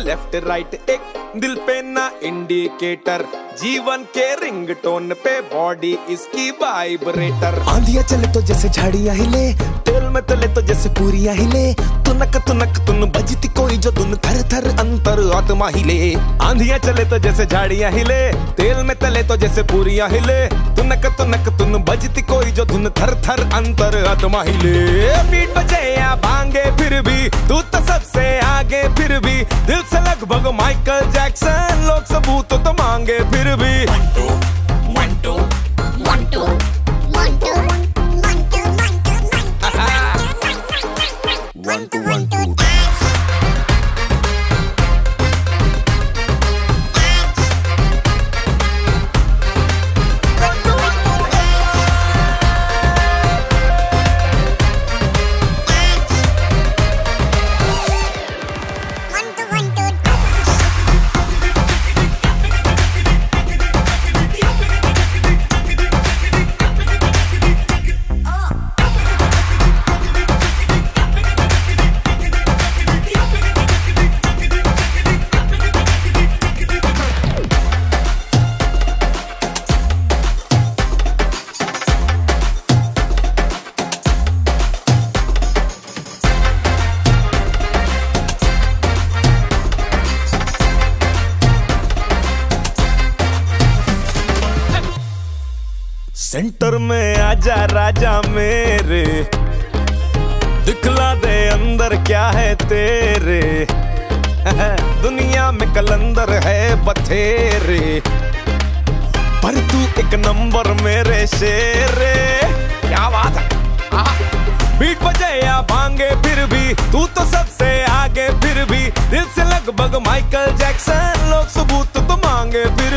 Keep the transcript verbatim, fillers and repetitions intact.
Left right एक दिल पे ना इंडिकेटर, जीवन के रिंगटोन पे बॉडी इसकी वाइब्रेटर। आंधियां चले तो जैसे झाड़ियां हिले, तेल में तले तो जैसे पूरियां हिले, तुनक तुनक तुन बजती कोई जो धुन, थर थर अंतर आत्मा हिले। आंधियां चले तो जैसे झाड़ियां हिले, तेल में तले तो जैसे पूरियां हिले, तुनक तुनक तुन बजती कोई जो धुन, थर थर अंतर आत्मा हिले। बीट बजे या भांगे फिर भी तू तो सबसे आगे, फिर भी दिल से लगभग माइकल जैक्सन, लोग सबूत तो मांगे फिर भी। One two, one two, one two, one two, one two, one two, one two. Centre में आजा राजा मेरे, दिखला दे अंदर क्या है तेरे, दुनिया में कलंदर है बथेरे, पर तू एक नंबर मेरे शेरे। क्या बात है। बीट बजे या भांगे फिर भी तू तो सबसे आगे, फिर भी दिल से लगभग माइकल जैक्सन, लोग सबूत तो मांगे फिर